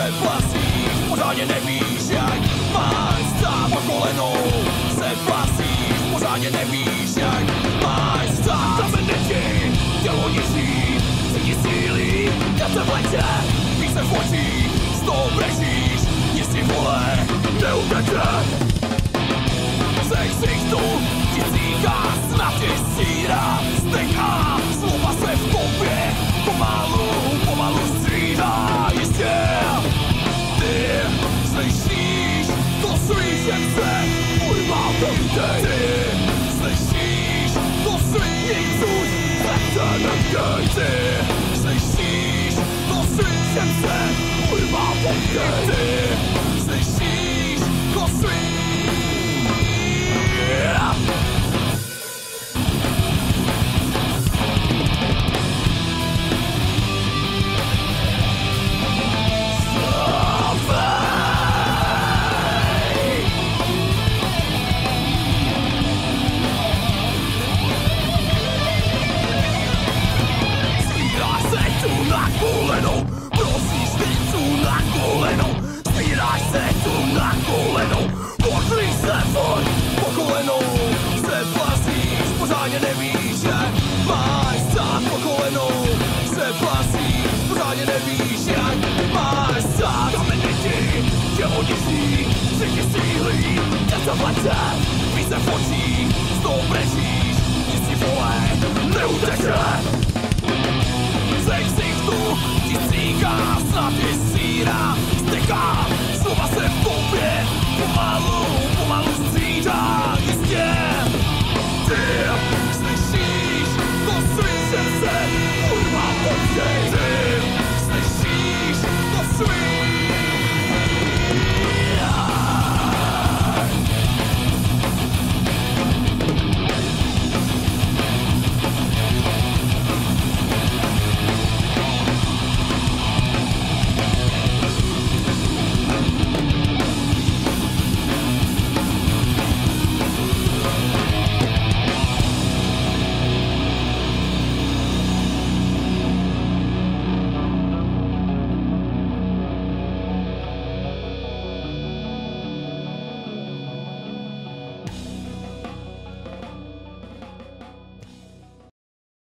se plasíš, pořádně nevíš, jak máš stát po kolenou. Se plasíš, pořádně nevíš, jak máš stát. Zamene ti, tělo niží, cítí síly, já se v letě, víš se v očích, z toho brežíš, nic ti vole neuteče. Ze ksichtu ti cíká, snad ti síra, zdech a slova se v tobě pomalu střídá. Jistě, ty slyšíš to svý srdce, urvá vítej. Ty slyšíš to svý cuť, srdce nechtěj. Ty slyšíš to svý srdce, urvá vítej. Ty slyšíš to svý. Prosíš nejcu na kolenou, spíráš se tu na kolenou, podlíš se pojď po kolenou, se plasíš, pořádně nevíš, jak máš stát po kolenou, se plasíš, pořádně nevíš, jak máš stát. Zamene ti, tělo niží, cítí síly, já se v letě, víš se v očích, z toho brežíš, nic ti vole neuteče.